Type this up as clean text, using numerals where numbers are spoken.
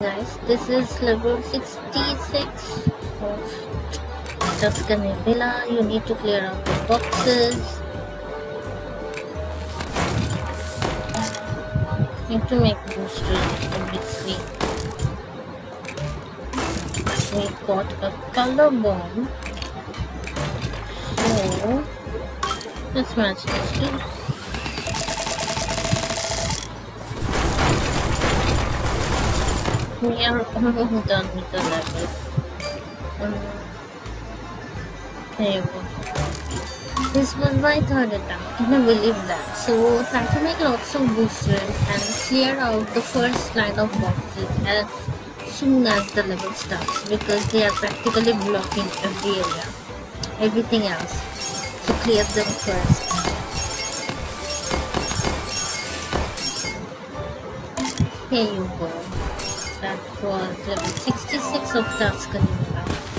Guys, this is level 66 of Tuscany Villa. You need to clear out the boxes. Need to make boosters, obviously. We got a color bomb. So let's match this too. We are almost done with the level. There you go. This was my third attempt. Can you believe that? So try to make lots of boosters and clear out the first line of boxes as soon as the level starts, because they are practically blocking every area, everything else. So clear them first. Here you go. That was level 66 of Tuscany Villa.